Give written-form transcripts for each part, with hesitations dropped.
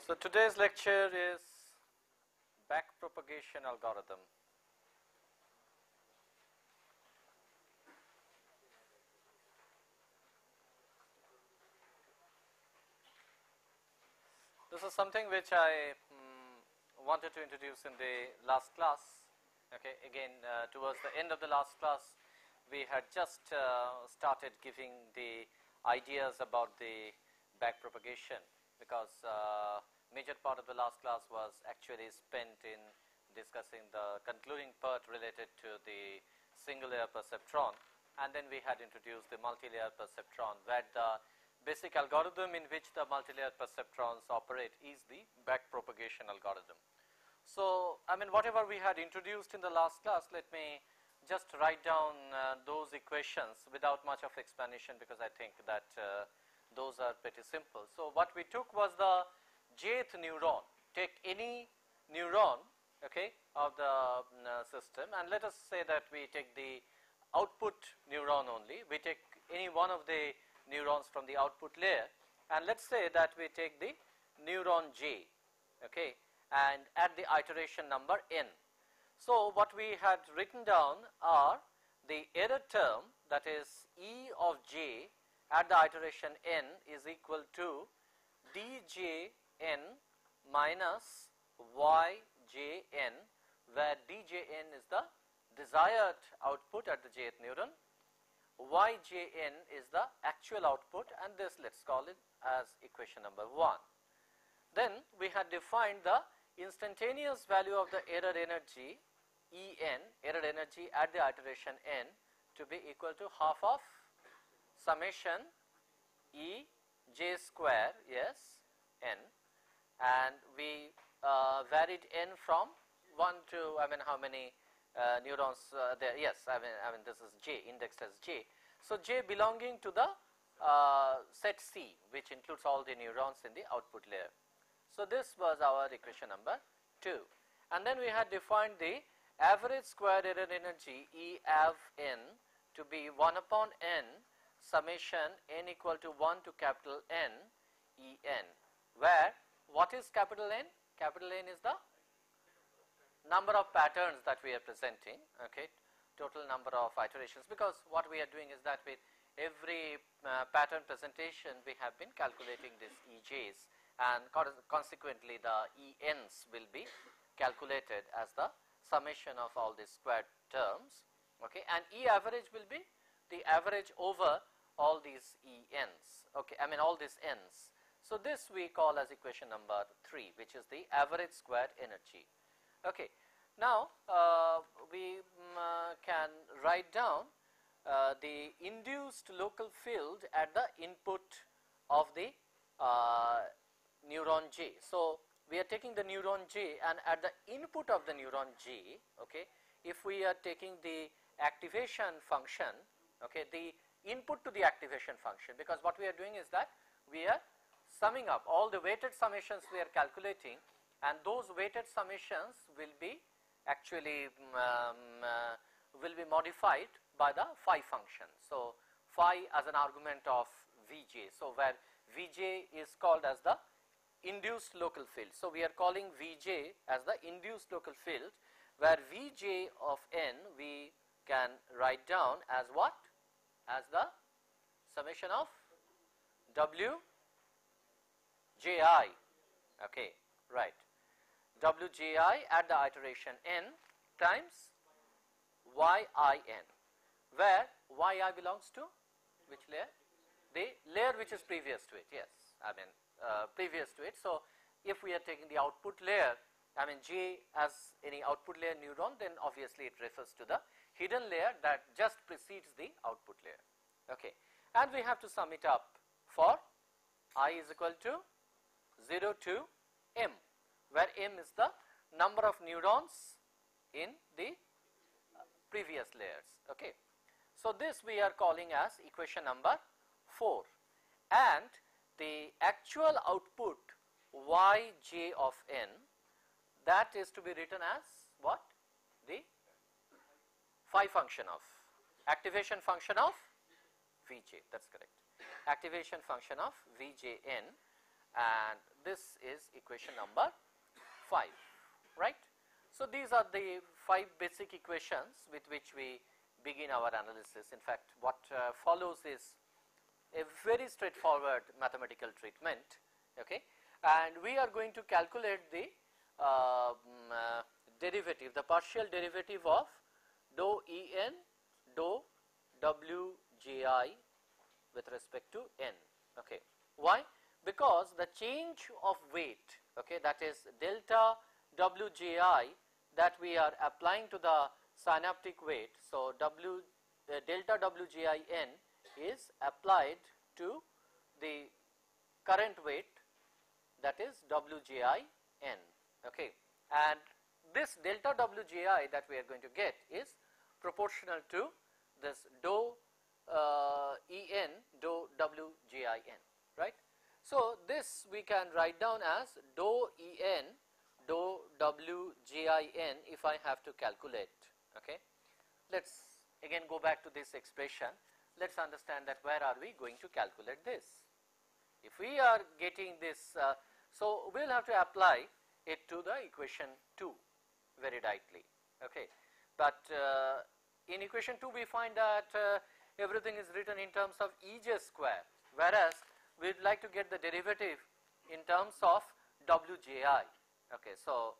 So today's lecture is backpropagation algorithm. This is something which I wanted to introduce in the last class. Okay, again towards the end of the last class, we had just started giving the ideas about the backpropagation, because major part of the last class was actually spent in discussing the concluding part related to the single layer perceptron, and then we had introduced the multi-layer perceptron, where the basic algorithm in which the multi-layer perceptrons operate is the backpropagation algorithm. So, I mean, whatever we had introduced in the last class, let me just write down those equations without much of explanation, because I think that those are pretty simple. So, what we took was the jth neuron. Take any neuron, okay, of the system, and let us say that we take the output neuron only. We take any one of the neurons from the output layer, and let's say that we take the neuron J, okay, and at the iteration number n. So what we had written down are the error term, that is E of j at the iteration n is equal to djn minus yjn, where djn is the desired output at the jth neuron, yjn is the actual output, and this let us call it as equation number 1. Then we had defined the instantaneous value of the error energy En, error energy at the iteration n, to be equal to half of summation E j square, yes, n, and we varied n from 1 to, I mean, how many neurons there, yes, I mean this is j, indexed as j. So j belonging to the set C, which includes all the neurons in the output layer. So this was our equation number 2, and then we had defined the average square error energy E av n to be 1 upon n summation n equal to 1 to capital N E n, where what is capital N? Capital N is the number of patterns that we are presenting, okay, total number of iterations, because what we are doing is that with every pattern presentation we have been calculating these EJs, and consequently the ENs will be calculated as the summation of all these squared terms, okay, and E average will be the average over all these ENs, okay, I mean all these N's. So this we call as equation number 3, which is the average squared energy. Okay, now we can write down the induced local field at the input of the neuron J. So we are taking the neuron J, and at the input of the neuron J, okay, if we are taking the activation function, okay, the input to the activation function, because what we are doing is that we are summing up all the weighted summations we are calculating, and those weighted summations will be actually will be modified by the phi function. So phi as an argument of Vj, so where Vj is called as the induced local field. So we are calling Vj as the induced local field, where Vj of n we can write down as what? As the summation of Wji, okay, right, Wji at the iteration n times Yin, where Yi belongs to which layer? The layer which is previous to it, yes, I mean previous to it. So if we are taking the output layer, I mean J as any output layer neuron, then obviously it refers to the hidden layer that just precedes the output layer, okay, and we have to sum it up for I is equal to 0 to m, where m is the number of neurons in the previous layers, okay. So this we are calling as equation number 4, and the actual output Yj of n, that is to be written as what? The phi function of activation function of Vj, that's correct, activation function of Vjn, and this is equation number 5, right. So these are the 5 basic equations with which we begin our analysis. In fact, what follows is a very straightforward mathematical treatment, okay, and we are going to calculate the derivative, the partial derivative of dou En dou Wji with respect to n, okay. Why? Because the change of weight, okay, that is delta Wji that we are applying to the synaptic weight. So delta Wjin is applied to the current weight, that is Wjin, okay, and this delta Wji that we are going to get is proportional to this dou En dou Wjin, right. So this we can write down as dou En dou Wjin if I have to calculate, okay. Let us again go back to this expression. Let us understand that where are we going to calculate this. If we are getting this, so we will have to apply it to the equation 2 very directly, okay. But in equation 2 we find that everything is written in terms of Ej square, whereas we would like to get the derivative in terms of Wji, okay. So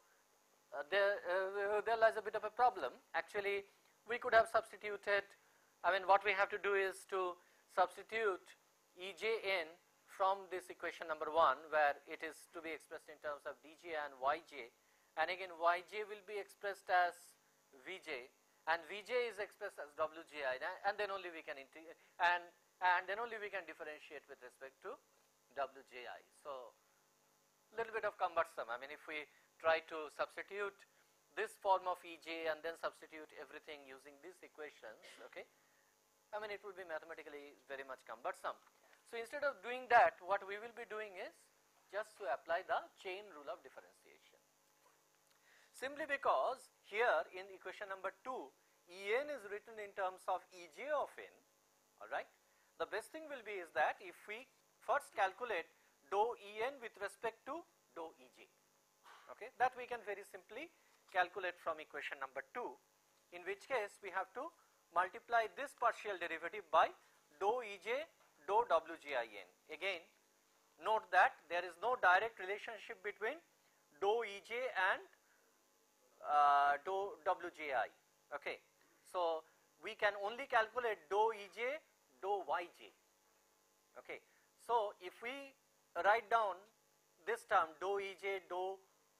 there lies a bit of a problem. Actually we could have substituted, I mean what we have to do is to substitute Ejn from this equation number 1, where it is to be expressed in terms of Dj and Yj, and again Yj will be expressed as Vj and Vj is expressed as Wji, and then only we can and then only we can differentiate with respect to Wji. So little bit of cumbersome. I mean if we try to substitute this form of Ej and then substitute everything using these equations, okay, I mean it will be mathematically very much cumbersome. So instead of doing that, what we will be doing is just to apply the chain rule of differentiation. Simply because here in equation number 2, En is written in terms of Ej of n, alright. The best thing will be is that if we first calculate dou En with respect to dou Ej, okay, that we can very simply calculate from equation number 2, in which case we have to multiply this partial derivative by dou Ej dou Wjin. Again note that there is no direct relationship between dou Ej and dou Wji, okay. So we can only calculate dou Ej dou Yj, okay. So if we write down this term dou Ej dou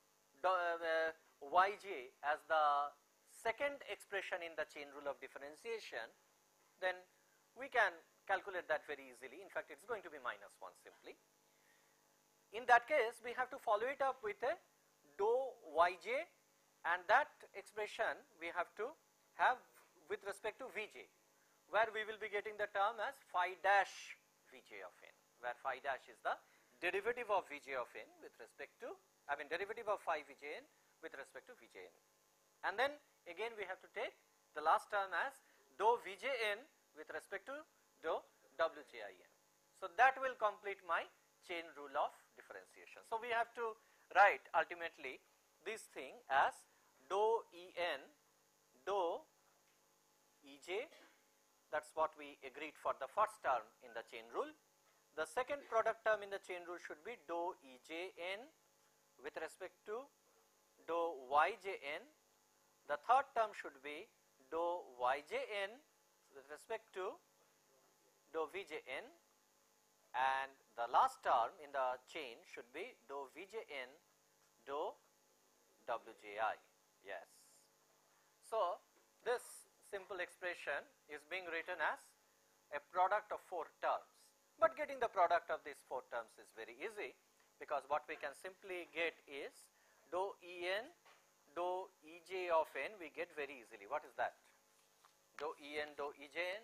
Yj as the second expression in the chain rule of differentiation, then we can calculate that very easily. In fact, it is going to be -1 simply. In that case, we have to follow it up with a dou Yj, and that expression we have to have with respect to Vj, where we will be getting the term as phi dash Vj of n, where phi dash is the derivative of Vj of n with respect to, I mean derivative of phi Vjn with respect to Vjn. And then again we have to take the last term as dou Vjn with respect to dou Wjin. So that will complete my chain rule of differentiation. So we have to write ultimately this thing as dou En dou Ej, that is what we agreed for the first term in the chain rule. The second product term in the chain rule should be dou Ejn with respect to dou Yjn. The third term should be dou Yjn with respect to dou Vjn, and the last term in the chain should be dou Vjn dou Wji. Yes. So this simple expression is being written as a product of 4 terms, but getting the product of these 4 terms is very easy, because what we can simply get is dou En dou Ej of n we get very easily. What is that? Dou En dou Ejn,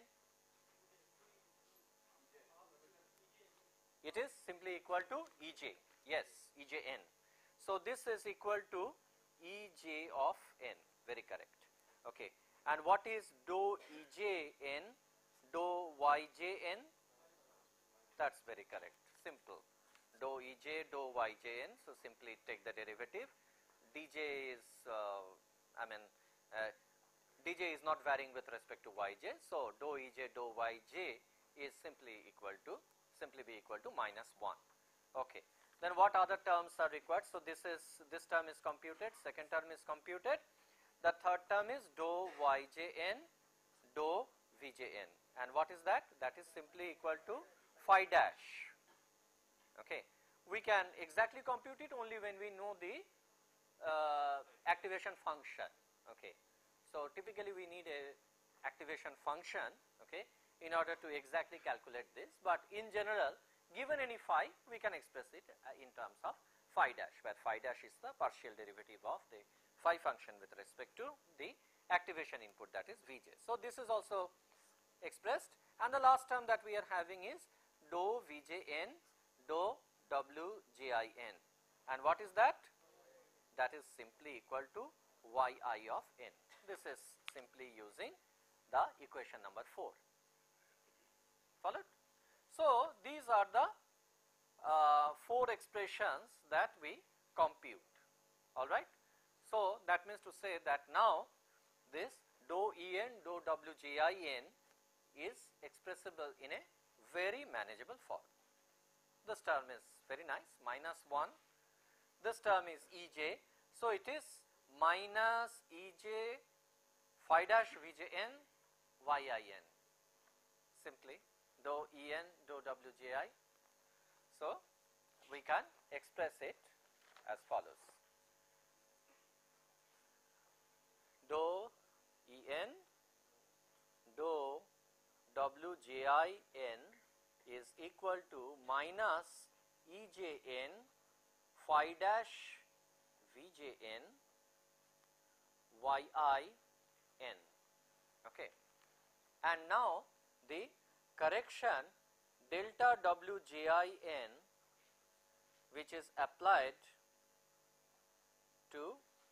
it is simply equal to Ej, yes, Ejn. So this is equal to Ej of n, very correct, okay. And what is dou Ejn dou Yjn? That is very correct, simple. Dou Ej Vj dou Yjn. So simply take the derivative. Dj is Dj is not varying with respect to Yj. So dou Ej dou Yj is simply be equal to -1. Okay. Then what other terms are required? So this term is computed, second term is computed. The third term is dou Yjn dou Vjn, and what is that? That is simply equal to phi dash. Okay. We can exactly compute it only when we know the activation function. Okay. So typically we need a activation function, okay, in order to exactly calculate this, but in general, given any phi, we can express it in terms of phi dash, where phi dash is the partial derivative of the phi function with respect to the activation input, that is Vj. So this is also expressed, and the last term that we are having is dou Vjn dou Wjin, and what is that? That is simply equal to Yi of n. This is simply using the equation number 4. Followed? So these are the 4 expressions that we compute. Alright. So that means to say that now this dou En dou Wjin is expressible in a very manageable form. This term is very nice, -1. This term is Ej. So it is minus Ej phi dash Vjn Yin, simply dou En dou Wji. So we can express it as follows: dou En dou Wjin is equal to minus Ejn phi dash Vjn Yin. Okay. And now the correction delta Wjin, which is applied to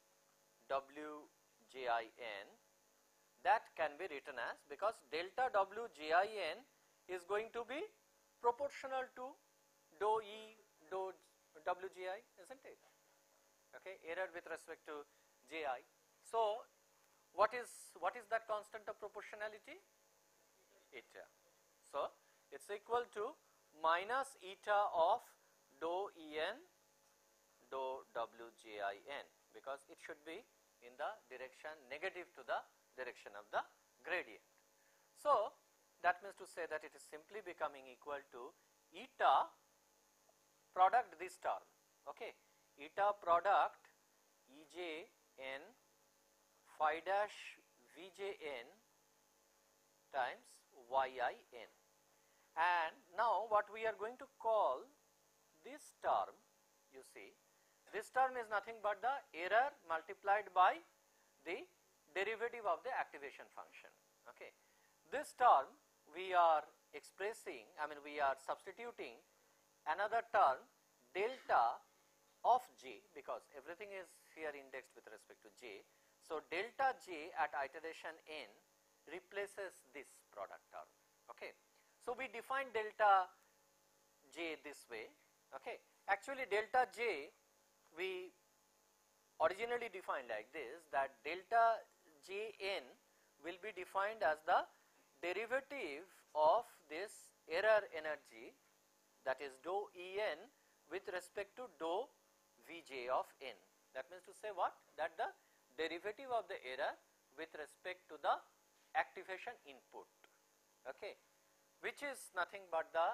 Wjin, that can be written as, because delta Wjin is going to be proportional to dou E dou Wji, isn't it? Okay, error with respect to Ji. So what is that constant of proportionality? Eta. So it's equal to minus eta of dou En dou Wjin, because it should be in the direction negative to the direction of the gradient. So that means to say that it is simply becoming equal to eta product this term, okay, eta product Ejn phi dash Vjn times Yin. And now what we are going to call this term, you see, this term is nothing but the error multiplied by the derivative of the activation function. Okay. This term we are expressing, we are substituting another term delta of j, because everything is here indexed with respect to j. So delta j at iteration n replaces this product term. Okay. So we define delta j this way. Okay. Actually delta j we originally defined like this, that delta jn will be defined as the derivative of this error energy, that is dou En with respect to dou Vj of n. That means to say what? That the derivative of the error with respect to the activation input, okay, which is nothing but the,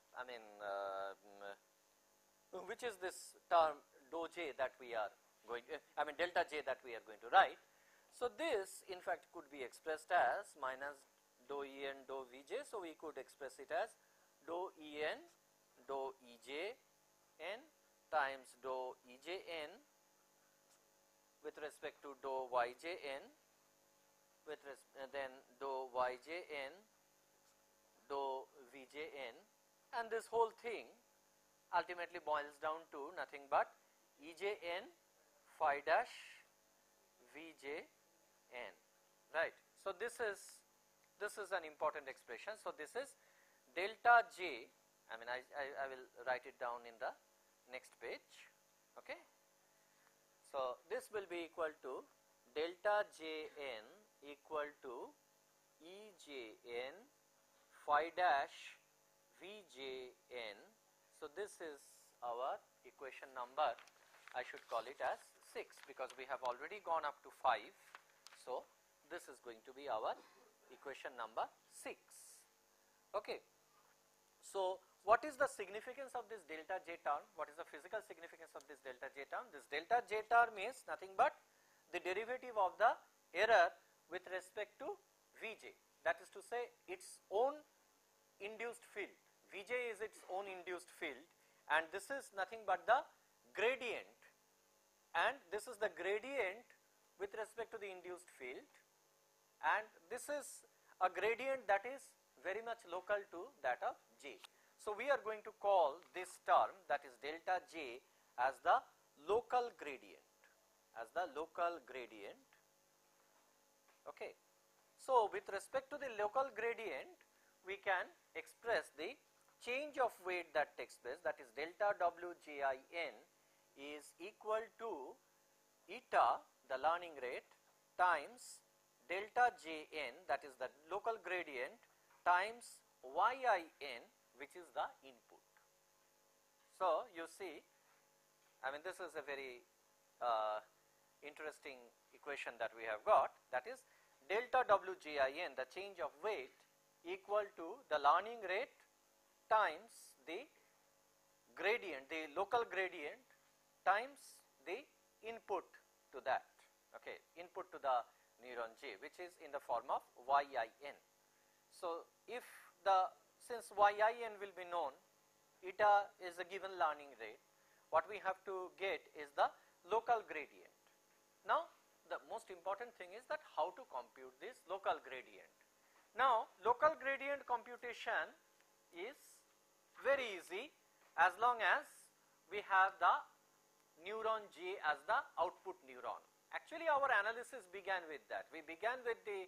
which is this term dou j that we are going, delta j that we are going to write. So this in fact could be expressed as minus dou En dou Vj. So we could express it as dou En dou Ej n times dou Ejn with respect to dou Yjn with then dou Yjn dou Vjn, and this whole thing ultimately boils down to nothing but Ejn phi dash Vjn, right. So this is an important expression. So this is delta j, I will write it down in the next page. Okay. So, this will be equal to delta Jn equal to Ejn phi dash Vjn. So, this is our equation number, I should call it as 6 because we have already gone up to 5. So, this is going to be our equation number 6. Okay. So, what is the significance of this delta J term? What is the physical significance of this delta J term? This delta J term is nothing but the derivative of the error with respect to Vj, that is to say its own induced field. Vj is its own induced field, and this is nothing but the gradient, and this is the gradient with respect to the induced field, and this is a gradient that is very much local to that of J. So, we are going to call this term, that is delta J, as the local gradient, Okay. So, with respect to the local gradient, we can express the change of weight that takes place, that is delta Wjin is equal to eta, the learning rate, times delta Jn, that is the local gradient, times Yin, which is the input. So, you see, I mean, this is a very interesting equation that we have got, that is delta Wjin, the change of weight, equal to the learning rate times the gradient, the local gradient, times the input to that, okay, input to the neuron J, which is in the form of Yin. So, if since Yin will be known, eta is a given learning rate, what we have to get is the local gradient. Now, the most important thing is that how to compute this local gradient. Now, local gradient computation is very easy as long as we have the neuron J as the output neuron. Actually, our analysis began with that. We began with the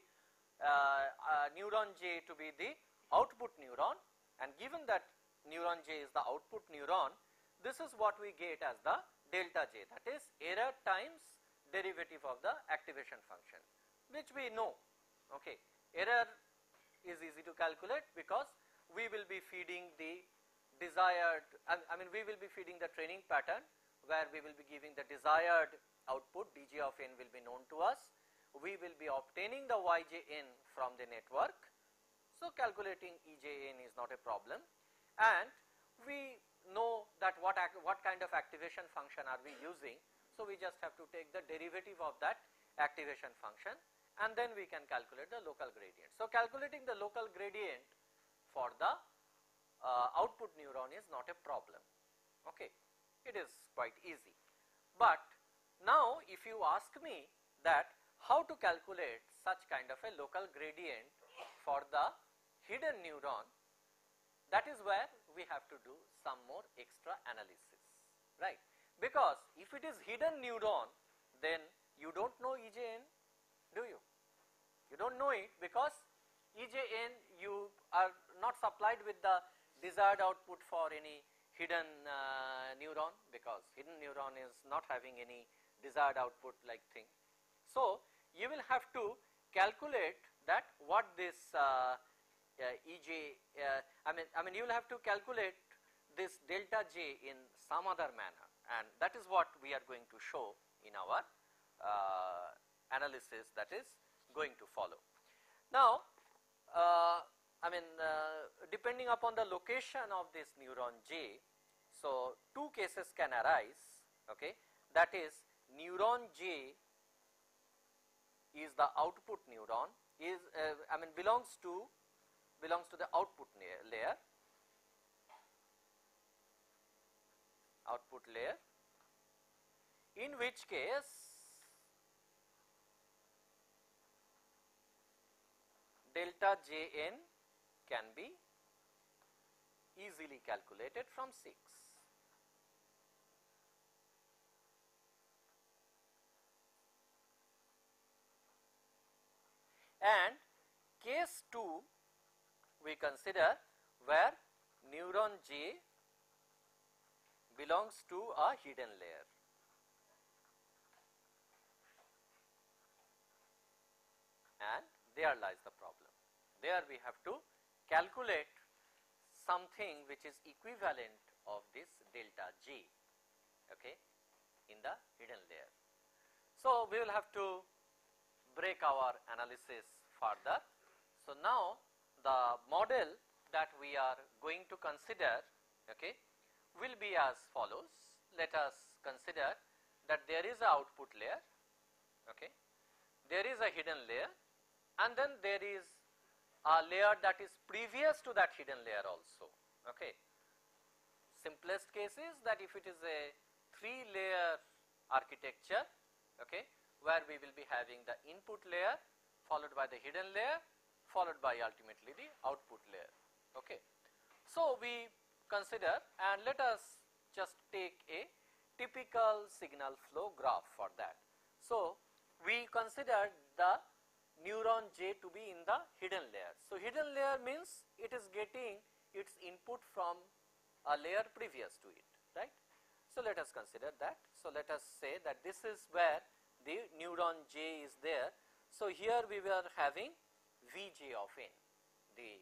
neuron J to be the output neuron, and given that neuron J is the output neuron, this is what we get as the delta J, that is error times derivative of the activation function, which we know. Okay. Error is easy to calculate because we will be feeding the desired, we will be feeding the training pattern where we will be giving the desired output, dj of n will be known to us. We will be obtaining the yjn from the network. So, calculating ejn is not a problem, and we know that what kind of activation function are we using. So, we just have to take the derivative of that activation function, and then we can calculate the local gradient. So, calculating the local gradient for the output neuron is not a problem. Okay. It is quite easy. But now, if you ask me that how to calculate such kind of a local gradient for the hidden neuron, that is where we have to do some more extra analysis, right? Because if it is hidden neuron, then you do not know EJN, do you? You do not know it because EJN you are not supplied with the desired output for any hidden neuron, because hidden neuron is not having any desired output like thing. So, you will have to calculate that what this you will have to calculate this delta J in some other manner, and that is what we are going to show in our analysis that is going to follow. Now, depending upon the location of this neuron J, so two cases can arise, okay, that is neuron J is the output neuron, is belongs to the output layer, in which case delta Jn can be easily calculated from 6. And case 2 we consider where neuron J belongs to a hidden layer. And there lies the problem. There we have to calculate something which is equivalent of this delta G, okay, in the hidden layer. So we will have to break our analysis further. So now the model that we are going to consider, okay, will be as follows. Let us consider that there is a output layer, okay, there is a hidden layer, and then there is a layer that is previous to that hidden layer also, okay. Simplest case is that if it is a 3-layer architecture, okay, where we will be having the input layer followed by the hidden layer followed by ultimately the output layer, okay. So we consider, and let us just take a typical signal flow graph for that. So we consider the neuron J to be in the hidden layer. So hidden layer means it is getting its input from a layer previous to it, right. So let us consider that. So let us say that this is where the neuron J is there. So here we were having Vj of n, the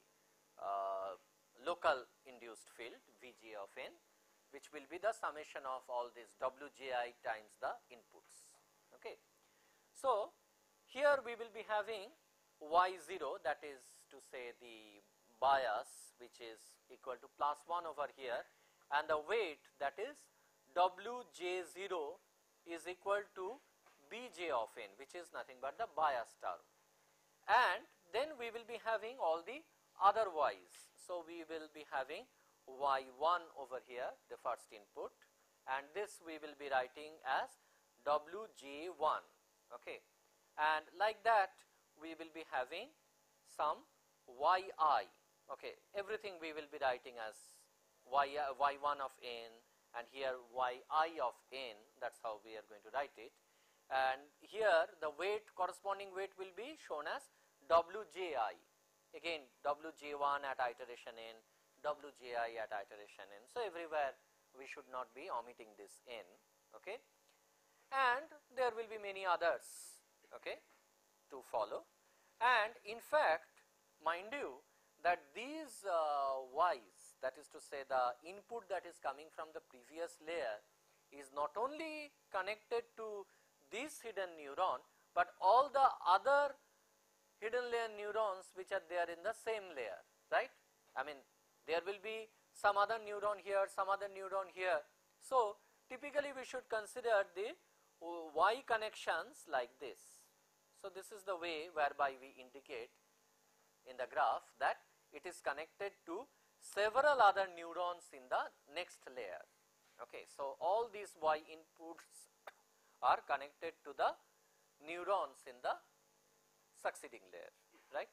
local induced field Vj of n, which will be the summation of all these Wji times the inputs, okay. So here we will be having y0, that is to say the bias, which is equal to +1 over here, and the weight, that is Wj0 is equal to Bj of n, which is nothing but the bias term. And then we will be having all the other y's. So we will be having y1 over here, the first input, and this we will be writing as Wj1, okay. And like that we will be having some yi, okay, everything we will be writing as y1 of n, and here yi of n, that is how we are going to write it. And here the weight, corresponding weight will be shown as Wji, again Wj1 at iteration n, Wji at iteration n. So everywhere we should not be omitting this n, okay. And there will be many others, okay, to follow. And in fact, mind you that these y's, that is to say the input that is coming from the previous layer, is not only connected to this hidden neuron, but all the other hidden layer neurons which are there in the same layer, right. I mean, there will be some other neuron here, some other neuron here. So typically we should consider the y connections like this. So this is the way whereby we indicate in the graph that it is connected to several other neurons in the next layer, okay. So all these y inputs are connected to the neurons in the succeeding layer, right.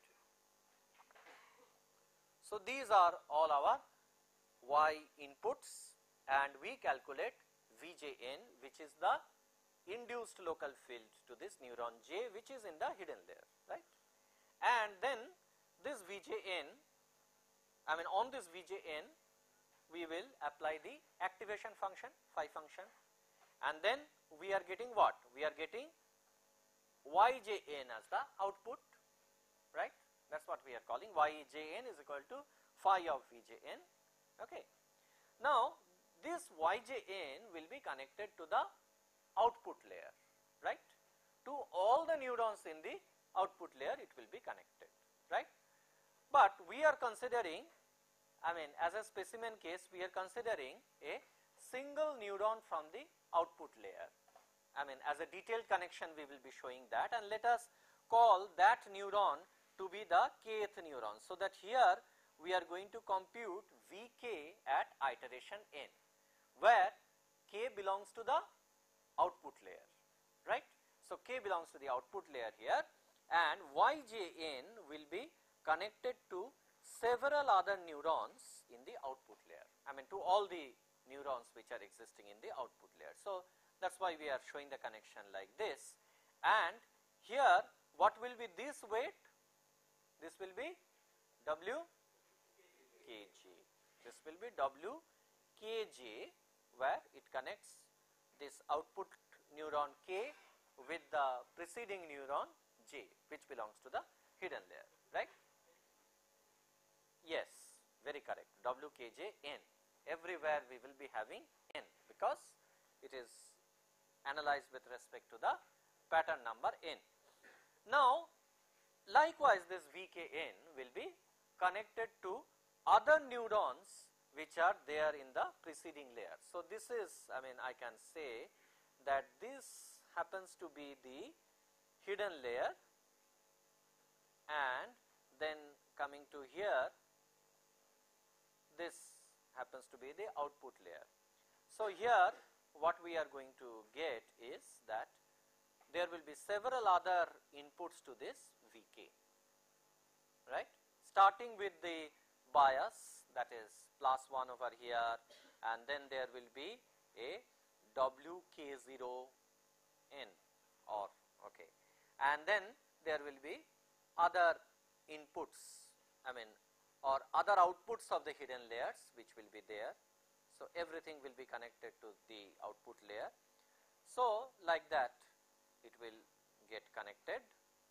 So these are all our y inputs, and we calculate Vjn, which is the induced local field to this neuron J, which is in the hidden layer, right. And then this Vjn, I mean on this Vjn we will apply the activation function, phi function, and then we are getting what? We are getting Yjn as the output, right. That is what we are calling Yjn is equal to phi of Vjn, okay. Now this Yjn will be connected to the output layer, right. To all the neurons in the output layer it will be connected, right. But we are considering, I mean as a specimen case, we are considering a single neuron from the output layer. I mean as a detailed connection we will be showing that, and let us call that neuron to be the kth neuron. So that here we are going to compute Vk at iteration n, where k belongs to the output layer, right. So k belongs to the output layer here, and Yjn will be connected to several other neurons in the output layer, I mean to all the neurons which are existing in the output layer. So that is why we are showing the connection like this. And here what will be this weight? This will be Wkg, this will be Wkg, where it connects this output neuron K with the preceding neuron J, which belongs to the hidden layer, right? Yes, very correct. WKJN. Everywhere we will be having N because it is analyzed with respect to the pattern number N. Now, likewise this VKN will be connected to other neurons which are there in the preceding layer. So, this is, I mean, I can say that this happens to be the hidden layer, and then coming to here, this happens to be the output layer. So, here what we are going to get is that there will be several other inputs to this VK, right, starting with the bias, that is +1 over here, and then there will be a WK0N or okay, and then there will be other inputs, I mean, or other outputs of the hidden layers which will be there. So, everything will be connected to the output layer. So, like that it will get connected.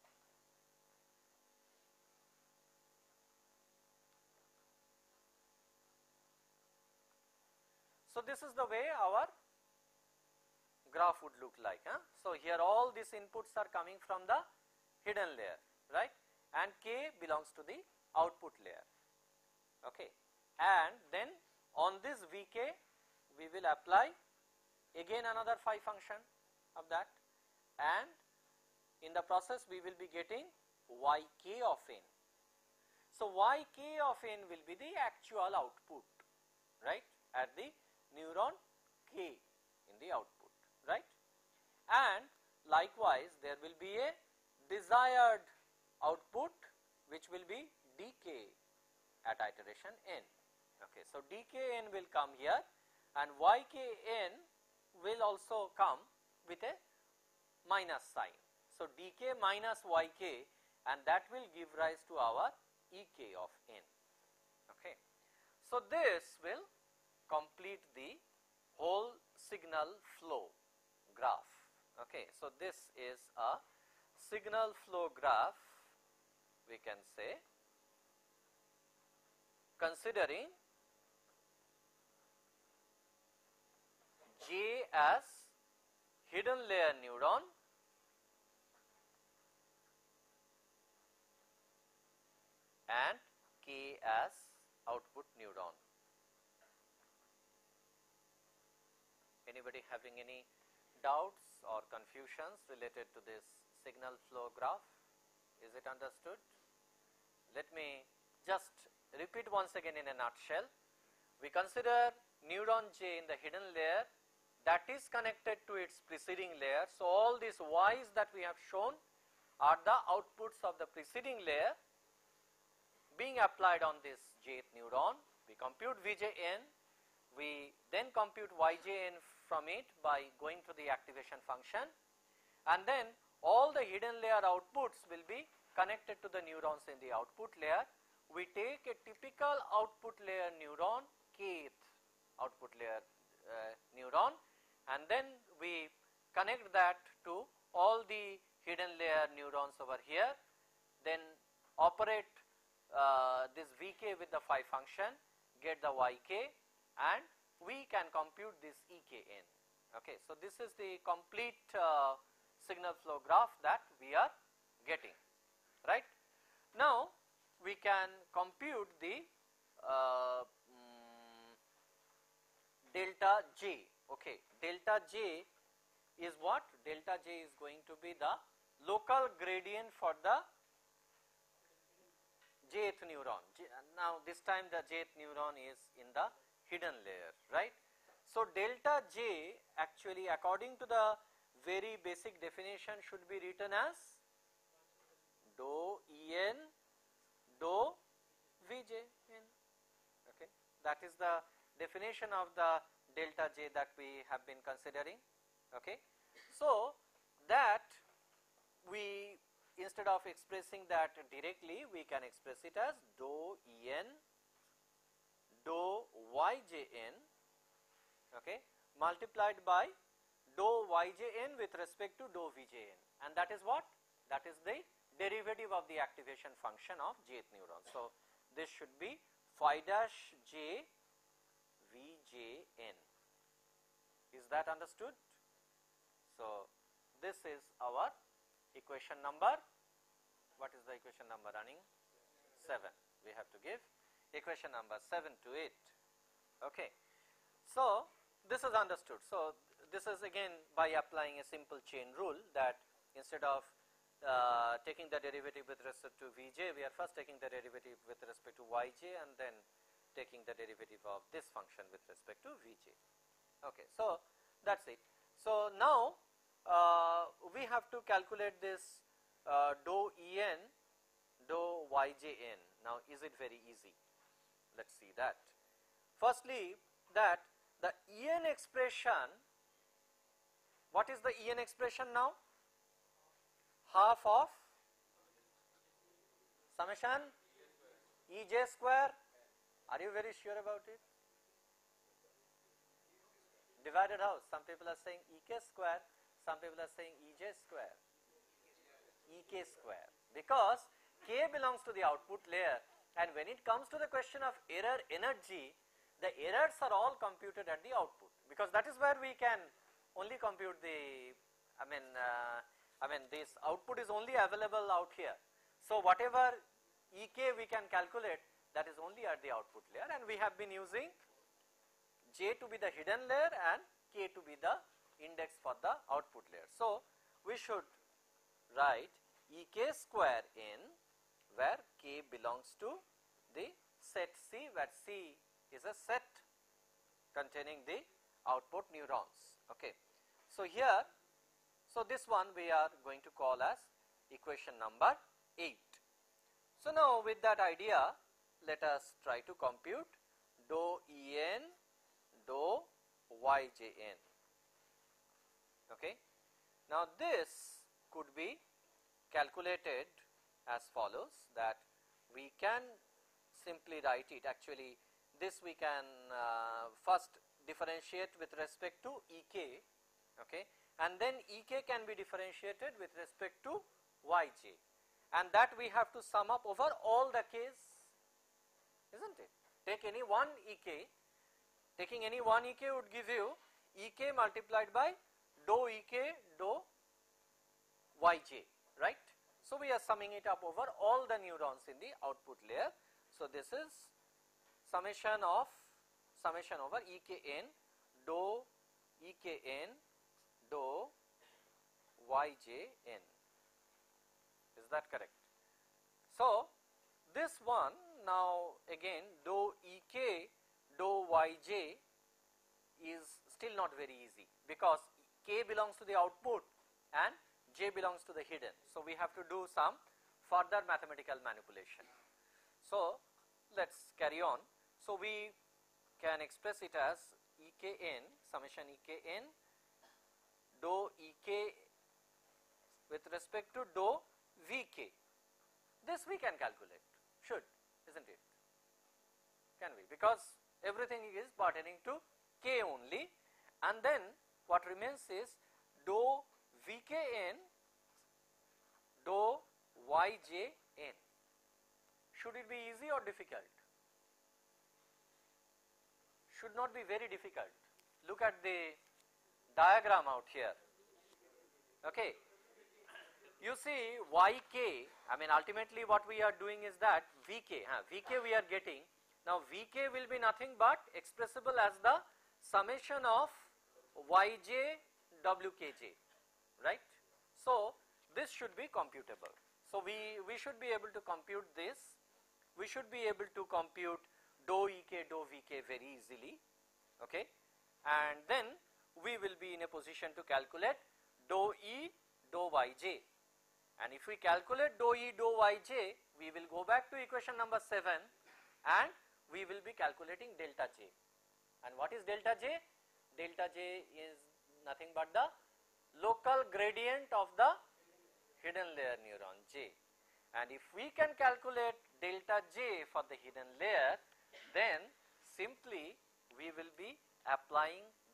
So, this is the way our graph would look like. So, here all these inputs are coming from the hidden layer, right, and K belongs to the output layer. Okay. And then on this VK we will apply again another phi function of that, and in the process we will be getting YK of N. So, YK of N will be the actual output, right, at the neuron K in the output, right, and likewise there will be a desired output which will be DK at iteration N. Okay. So, DKN will come here and YKN will also come with a minus sign. So, DK minus YK, and that will give rise to our EK of N. Okay. So, this will complete the whole signal flow graph. Okay. So, this is a signal flow graph, we can say, considering J as hidden layer neuron and K as output neuron. Anybody having any doubts or confusions related to this signal flow graph? Is it understood? Let me just repeat once again in a nutshell. We consider neuron J in the hidden layer that is connected to its preceding layer. So, all these Y's that we have shown are the outputs of the preceding layer being applied on this Jth neuron. We compute Vjn, we then compute Yjn from it by going to the activation function, and then all the hidden layer outputs will be connected to the neurons in the output layer. We take a typical output layer neuron, kth output layer neuron, and then we connect that to all the hidden layer neurons over here, then operate this Vk with the phi function, get the Yk, and we can compute this Ekn. Okay. So, this is the complete signal flow graph that we are getting, right. Now, we can compute the delta J. Okay. Delta J is what? Delta J is going to be the local gradient for the Jth neuron. Now, this time the Jth neuron is in the hidden layer, right. So, delta J actually according to the very basic definition should be written as dou En dou Vjn. Okay. That is the definition of the delta J that we have been considering. Okay. So, that we, instead of expressing that directly, we can express it as dou En dou Yjn, okay, multiplied by dou yjn with respect to dou vjn, and that is what? That is the derivative of the activation function of jth neuron. So this should be phi dash j vjn. Is that understood? So this is our equation number, what is the equation number running? 7. We have to give equation number 7 to it. Okay. So this is understood. So this is again by applying a simple chain rule, that instead of taking the derivative with respect to vj, we are first taking the derivative with respect to yj and then taking the derivative of this function with respect to vj. Okay, so that's it. So now we have to calculate this dou en, dou yjn. Now is it very easy? Let's see that. Firstly, that the En expression, what is the En expression now? Half of summation Ej square. Are you very sure about it? Divided how? Some people are saying Ek square, some people are saying Ej square. Ek square, because K belongs to the output layer, and when it comes to the question of error energy, the errors are all computed at the output, because that is where we can only compute the, this output is only available out here. So whatever Ek we can calculate, that is only at the output layer, and we have been using J to be the hidden layer and K to be the index for the output layer. So we should write Ek square n, where K belongs to the set C, where C is a set containing the output neurons. Okay. So here, so this one we are going to call as equation number 8. So now with that idea, let us try to compute dou En, dou Yjn. Okay. Now this could be calculated as follows, that we can simply write it, actually this we can first differentiate with respect to Ek, okay, and then Ek can be differentiated with respect to Yj, and that we have to sum up over all the K's, isn't it? Take any one Ek, taking any one Ek would give you Ek multiplied by dou Ek dou Yj, right? So we are summing it up over all the neurons in the output layer. So this is summation over Ekn dou Ekn dou Yjn. Is that correct? So this one now again dou Ek dou Yj is still not very easy, because K belongs to the output and J belongs to the hidden. So we have to do some further mathematical manipulation. So let's carry on. So we can express it as Ekn, summation Ekn dou Ek with respect to dou Vk. This we can calculate, should, isn't it? Can we? Because everything is pertaining to K only, and then what remains is dou Vkn dou Yjn. Should it be easy or difficult? Should not be very difficult. Look at the diagram out here. Okay. You see Yk, ultimately what we are doing is that Vk we are getting. Now Vk will be nothing but expressible as the summation of Yj Wkj, right? So this should be computable. So we should be able to compute this. We should be able to compute dou Ek dou Vk very easily, okay, and then we will be in a position to calculate dou E dou Yj, and if we calculate dou E dou Yj, we will go back to equation number 7 and we will be calculating delta J. And what is delta J? Delta J is nothing but the local gradient of the hidden layer neuron J, and if we can calculate delta J for the hidden layer, then simply we will be applying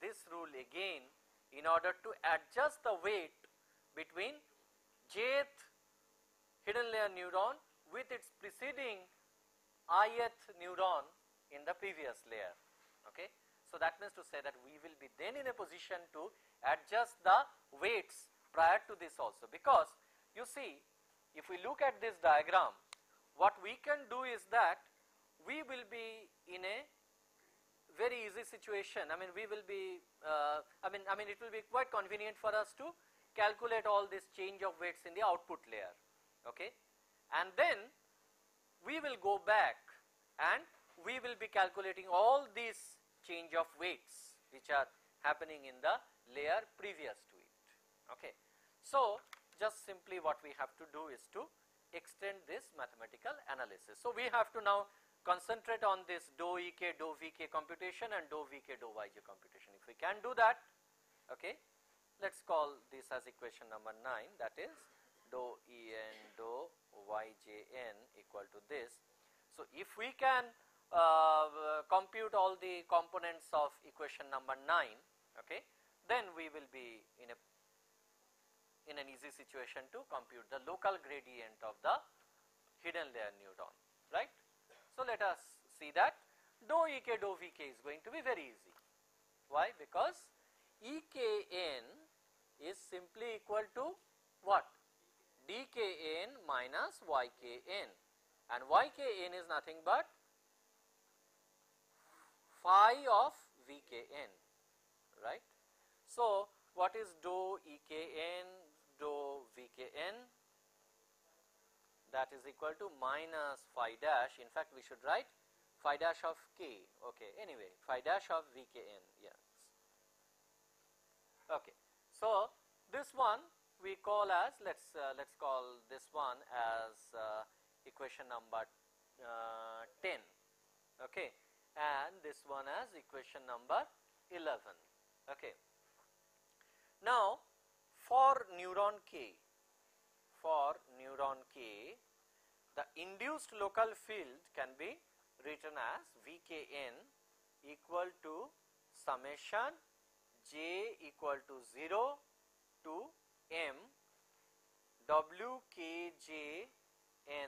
this rule again in order to adjust the weight between jth hidden layer neuron with its preceding ith neuron in the previous layer. Okay. So that means to say that we will be then in a position to adjust the weights prior to this also, because you see, if we look at this diagram, what we can do is that we will be in a very easy situation. I mean, we will be, it will be quite convenient for us to calculate all this change of weights in the output layer. Okay. And then we will go back and we will be calculating all these change of weights which are happening in the layer previous to it. Okay. So just simply what we have to do is to extend this mathematical analysis. So we have to now concentrate on this dou ek dou vk computation and dou vk dou yj computation. If we can do that, okay, let's call this as equation number 9, that is dou en dou yjn equal to this. So if we can compute all the components of equation number 9, okay, then we will be in an easy situation to compute the local gradient of the hidden layer neuron, right. So let us see that dou ek dou vk is going to be very easy. Why? Because ekn is simply equal to what? Dkn minus ykn, and ykn is nothing but phi of vkn, right. So what is dou ekn dou vkn? That is equal to minus phi dash. In fact, we should write phi dash of k. Okay. Anyway, phi dash of vkn. Yes. Okay. So this one we call as, let's call this one as equation number 10. Okay. And this one as equation number 11. Okay. Now for neuron k, the induced local field can be written as Vkn equal to summation j equal to 0 to m wkjn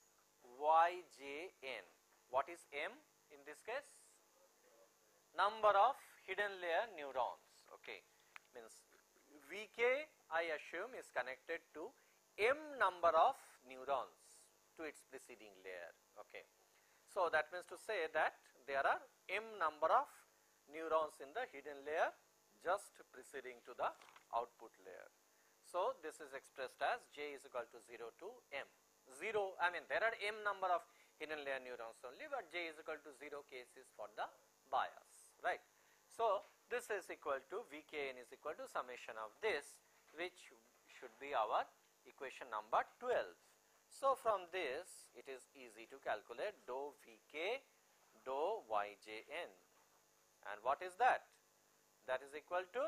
yjn. What is m in this case? Number of hidden layer neurons. Okay, means Vk, I assume, is connected to m number of neurons to its preceding layer. Okay. So that means to say that there are m number of neurons in the hidden layer just preceding to the output layer. So this is expressed as j is equal to 0 to m. 0, I mean there are m number of hidden layer neurons only, but j is equal to 0 cases for the bias, right. So this is equal to Vkn is equal to summation of this, which should be our equation number 12. So from this it is easy to calculate dou Vk dou yjn, and what is that? That is equal to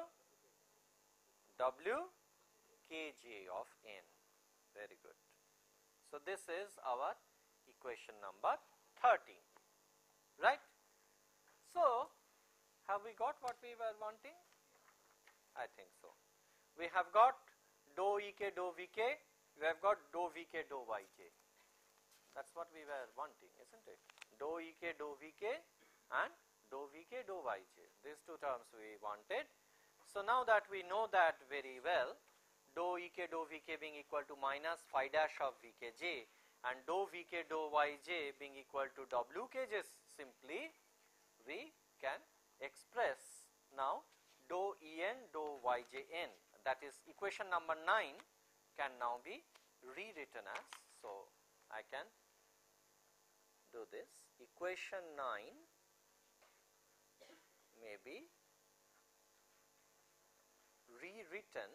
wkj of n. Very good. So this is our equation number 13, right. So have we got what we were wanting? I think so. We have got dou ek dou vk, we have got dou vk dou yj. That's what we were wanting, isn't it? Dou ek dou vk and dou vk dou yj. These two terms we wanted. So now that we know that very well, dou ek dou vk being equal to minus phi dash of vkj and dou vk dou yj being equal to wkj, simply we can express now dou en dou yjn, that is equation number 9 can now be rewritten as, so I can do this, equation 9 may be rewritten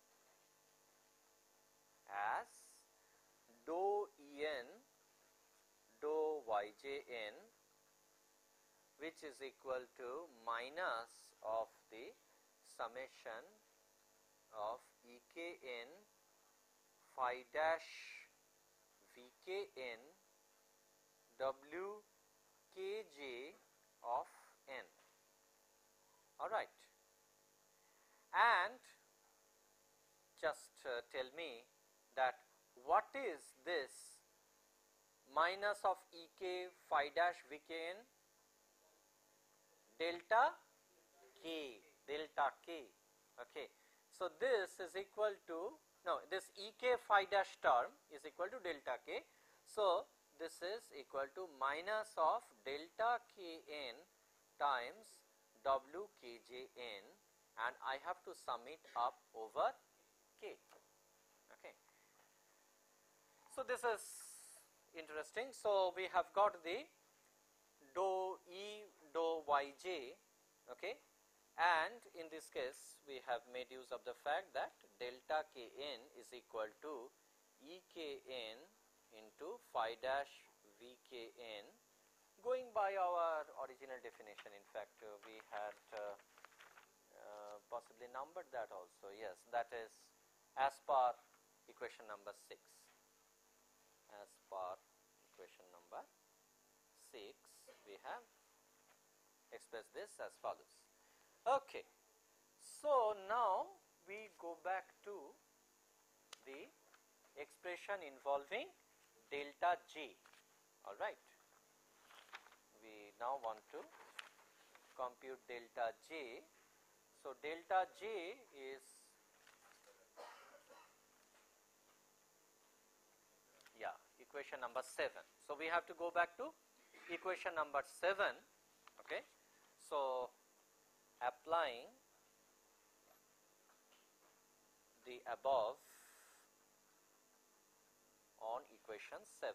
as dou en dou yjn, which is equal to minus of the summation of ekn phi dash vkn wkj of n. Alright. and just tell me that what is this minus of Ek phi dash Vkn delta k, okay. So this is equal to, no, this Ek phi dash term is equal to delta k. So this is equal to minus of delta Kn times Wkjn, and I have to sum it up over k, okay. So this is interesting. So we have got the dou E dou Yj, okay, and in this case we have made use of the fact that delta Kn is equal to Ekn into phi dash Vkn, going by our original definition. In fact, we had possibly numbered that also. Yes, that is as per equation number 6. As per equation number 6, we have expressed this as follows. Okay. So now we go back to the expression involving delta J. All right. We now want to compute delta J. So delta J is, yeah, equation number 7. So we have to go back to equation number 7, okay. So applying the above on equation 7,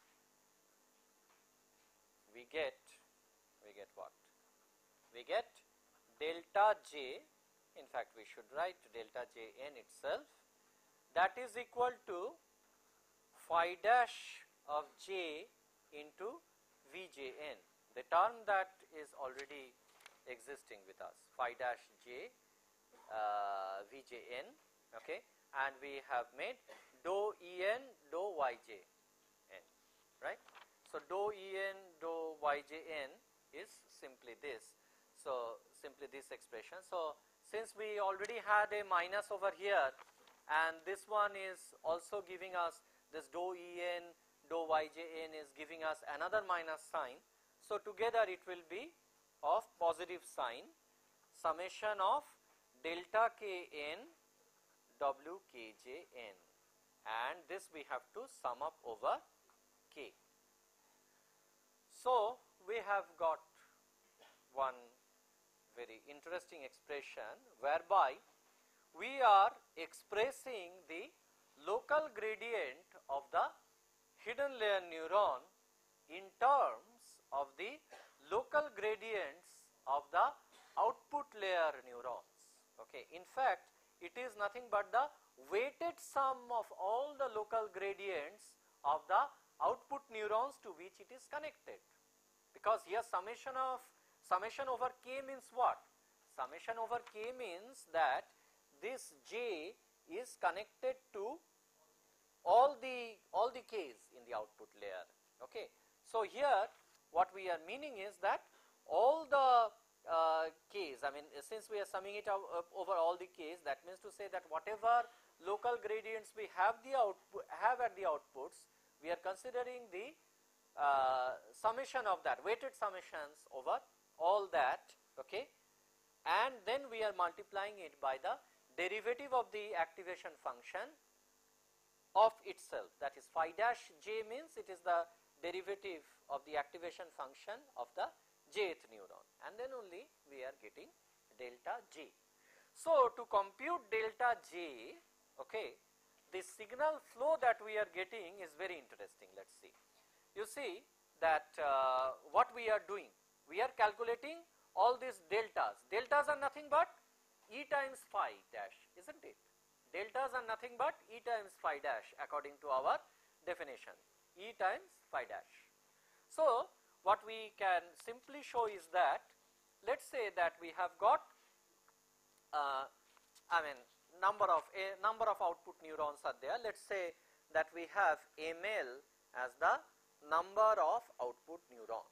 we get what? We get delta J, in fact we should write delta Jn itself, that is equal to phi dash of J into Vjn, the term that is already existing with us, phi dash J Vjn, okay, and we have made dou En dou Yjn, right. So dou En dou Yjn is simply this. So simply this expression. So since we already had a minus over here, and this one is also giving us this dou En dou Yjn is giving us another minus sign. So together it will be of positive sign, summation of delta Kn Wkjn, and this we have to sum up over k. So we have got one very interesting expression whereby we are expressing the local gradient of the hidden layer neuron in terms of the local gradients of the output layer neurons, okay. In fact, it is nothing but the weighted sum of all the local gradients of the output neurons to which it is connected, because here summation over k means what? Summation over k means that this J is connected to all the k's in the output layer, okay. So here what we are meaning is that all the k's, I mean since we are summing it out over all the k's, that means to say that whatever local gradients we have at the outputs, we are considering the summation of that, weighted summations over all that, okay, and then we are multiplying it by the derivative of the activation function of itself, that is phi dash J means it is the derivative of the activation function of the jth neuron, and then only we are getting delta J. So to compute delta J, okay, the signal flow that we are getting is very interesting. Let's see. You see that what we are doing, we are calculating all these deltas. Deltas are nothing but E times phi dash, isn't it? Deltas are nothing but E times phi dash according to our definition, E times phi dash. So what we can simply show is that, let's say that we have got number of output neurons are there. Let's say that we have ML as the number of output neurons.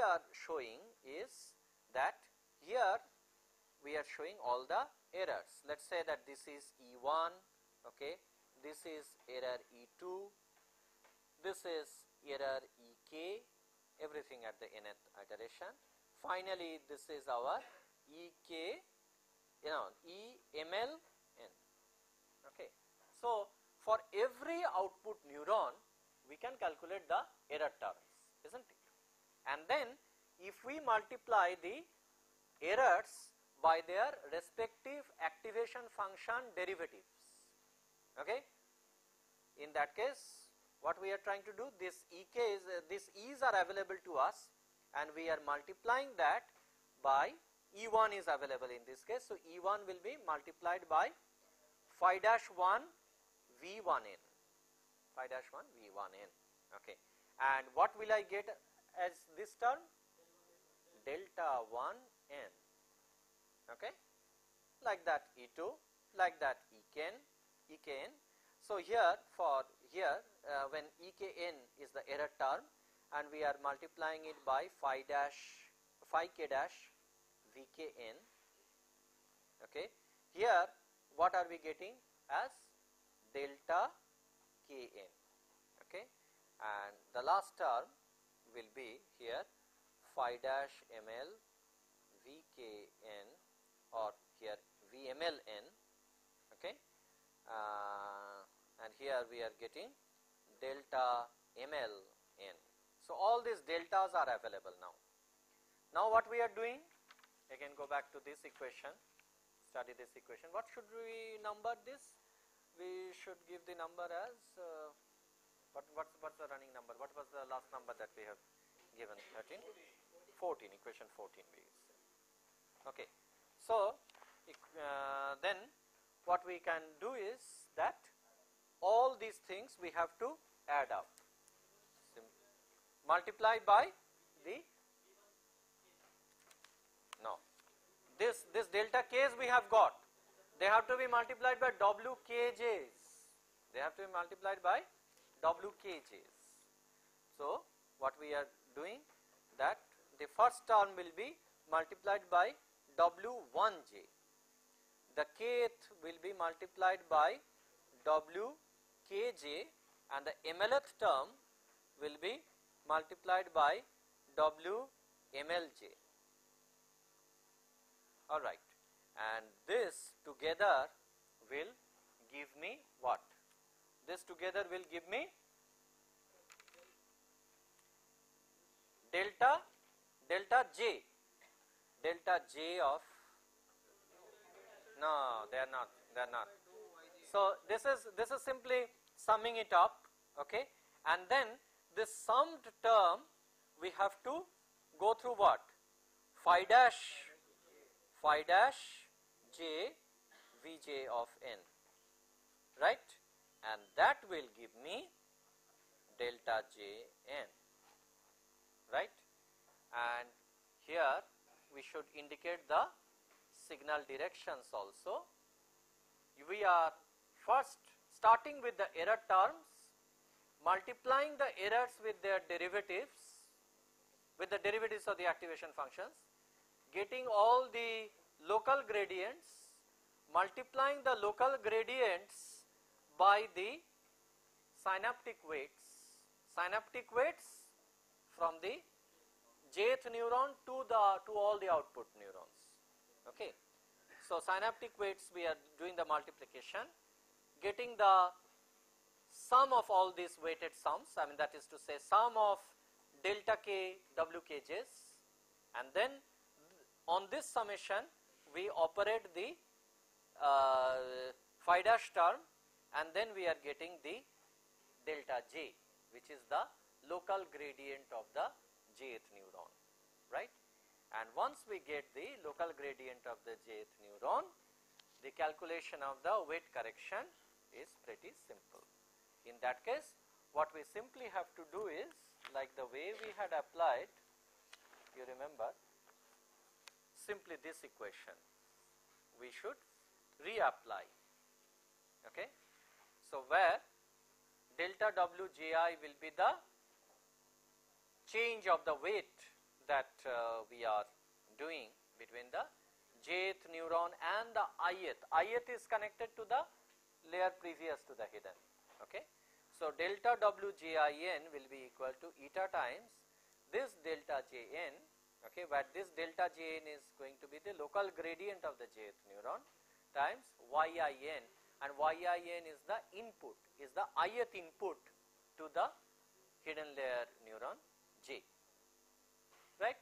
are showing is that here we are showing all the errors. Let us say that this is E1, okay, this is error E2, this is error EK, everything at the nth iteration. Finally, this is our EK, EMLN, okay. So, for every output neuron, we can calculate the error terms, isn't it? And then, if we multiply the errors by their respective activation function derivatives, okay, in that case, what we are trying to do, this EK is, these E's are available to us, and we are multiplying that by E1 is available in this case. So, E1 will be multiplied by phi dash 1 V1n, phi dash 1 V1n, okay. And what will I get as this term? Delta 1n, okay, like that E2, like that EKN. So, here for here when EKN is the error term and we are multiplying it by phi k dash VKN, okay. Here what are we getting as delta Kn, okay, and the last term will be here phi dash ml VKN or here VMLN, okay, and here we are getting delta MLN. So, all these deltas are available now. Now, what we are doing, again go back to this equation, study this equation. What should we number this? We should give the number as what's the running number? What was the last number that we have given? 13, 14, equation 14 we say. Okay. So, then what we can do is that all these things we have to add up, multiply by the, no, this delta k's we have got, they have to be multiplied by WKJs, they have to be multiplied by WKJs. So, what we are doing, that the first term will be multiplied by W1J, the kth will be multiplied by WKJ, and the mlth term will be multiplied by WMLJ. Alright, and this together will give me what? This together will give me delta J of, no, they are not. So, this is simply summing it up, okay, and then this summed term we have to go through what? Phi dash J Vj of n, right, and that will give me delta Jn, right, and here we should indicate the signal directions also. We are first starting with the error terms, multiplying the errors with their derivatives, with the derivatives of the activation functions, getting all the local gradients, multiplying the local gradients by the synaptic weights from the jth neuron to all the output neurons, okay. So, synaptic weights we are doing the multiplication, getting the sum of all these weighted sums, I mean that is to say sum of delta k WKJs, and then on this summation we operate the phi dash term, and then we are getting the delta J, which is the local gradient of the jth neuron, right. And once we get the local gradient of the jth neuron, the calculation of the weight correction is pretty simple. In that case, what we simply have to do is, like the way we had applied, you remember, simply this equation we should reapply, okay. So, where delta Wji will be the change of the weight that we are doing between the jth neuron and the ith. Ith is connected to the layer previous to the hidden. Okay. So delta Wjin will be equal to eta times this delta Jn, okay, where this delta Jn is going to be the local gradient of the jth neuron times Yin, and Yin is the input, is the ith input to the hidden layer neuron J, right.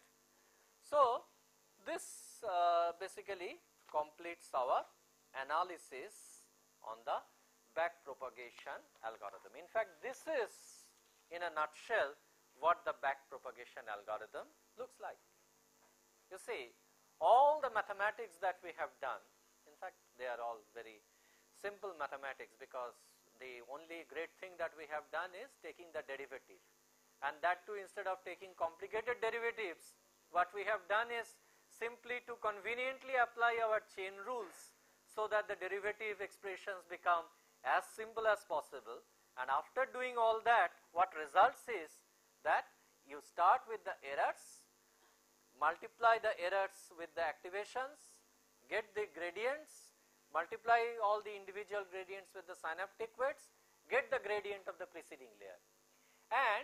So this basically completes our analysis on the back propagation algorithm. In fact, this is in a nutshell what the back propagation algorithm looks like. You see, all the mathematics that we have done, in fact they are all very simple mathematics, because the only great thing that we have done is taking the derivative, and that too instead of taking complicated derivatives, what we have done is simply to conveniently apply our chain rules so that the derivative expressions become as simple as possible. And after doing all that, what results is that you start with the errors, multiply the errors with the activations, get the gradients, multiply all the individual gradients with the synaptic weights, get the gradient of the preceding layer. And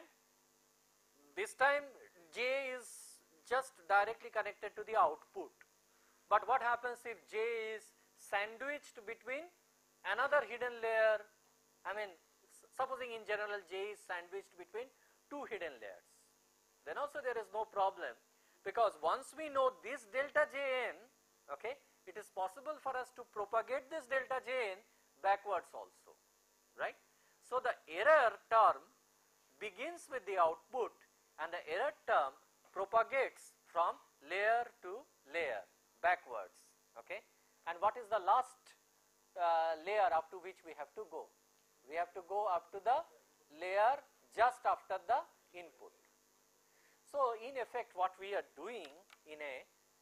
this time J is just directly connected to the output. But what happens if J is sandwiched between another hidden layer? I mean, supposing in general J is sandwiched between two hidden layers, then also there is no problem, because once we know this delta Jn, okay, it is possible for us to propagate this delta Jn backwards also, right. So the error term begins with the output, and the error term propagates from layer to layer backwards, okay. And what is the last layer up to which we have to go? We have to go up to the layer just after the input. So in effect what we are doing in a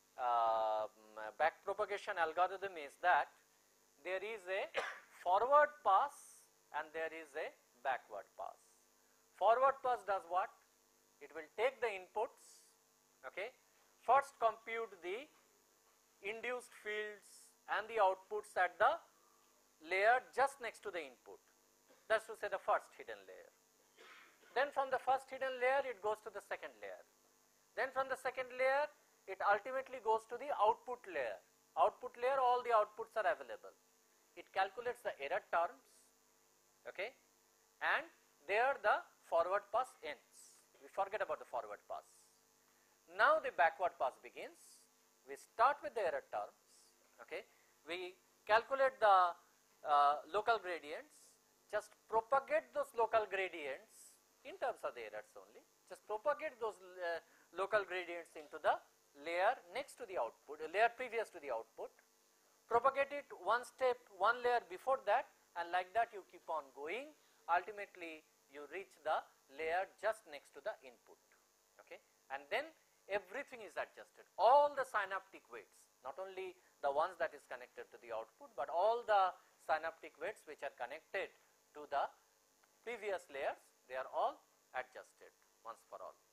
back propagation algorithm is that there is a forward pass and there is a backward pass. Forward pass does what? It will take the inputs, okay, first compute the induced fields and the outputs at the layer just next to the input, that is to say the first hidden layer. Then from the first hidden layer it goes to the second layer. Then from the second layer it ultimately goes to the output layer. Output layer, all the outputs are available. It calculates the error terms, okay, and there the forward pass ends. We forget about the forward pass. Now the backward pass begins. We start with the error terms, okay. We calculate the local gradients, just propagate those local gradients in terms of the errors only, just propagate those local gradients into the layer next to the output, layer previous to the output, propagate it one step, one layer before that, and like that you keep on going. Ultimately you reach the layer just next to the input, okay, and then everything is adjusted, all the synaptic weights, not only the ones that is connected to the output, but all the synaptic weights which are connected to the previous layers, they are all adjusted once for all.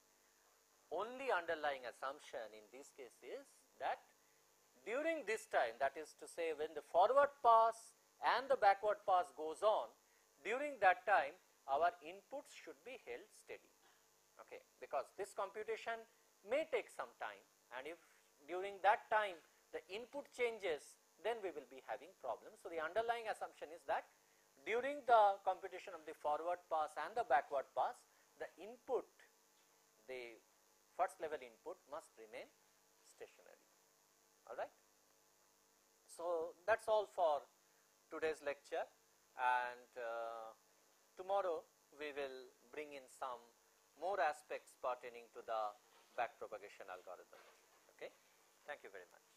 Only underlying assumption in this case is that during this time, that is to say when the forward pass and the backward pass goes on, during that time our inputs should be held steady, okay, because this computation may take some time, and if during that time the input changes, then we will be having problems. So the underlying assumption is that during the computation of the forward pass and the backward pass, the input, the first level input must remain stationary, alright. So that's all for today's lecture, and tomorrow we will bring in some more aspects pertaining to the back propagation algorithm, okay. Thank you very much.